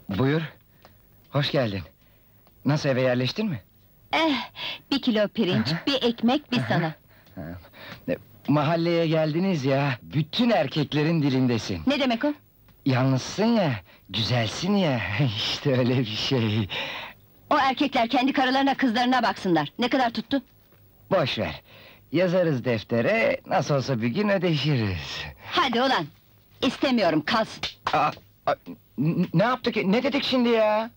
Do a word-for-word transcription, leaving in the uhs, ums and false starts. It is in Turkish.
Buyur. Hoş geldin. Nasıl, eve yerleştin mi? Eh, bir kilo pirinç, Aha. bir ekmek, bir sana. E, Mahalleye geldiniz ya, bütün erkeklerin dilindesin. Ne demek o? Yalnızsın ya, güzelsin ya, işte öyle bir şey. O erkekler kendi karılarına, kızlarına baksınlar. Ne kadar tuttu? Boş ver. Yazarız deftere, nasıl olsa bir gün ödeşiriz. Hadi ulan! İstemiyorum, kalsın! Aa, a- n- ne yaptık, ne dedik şimdi ya?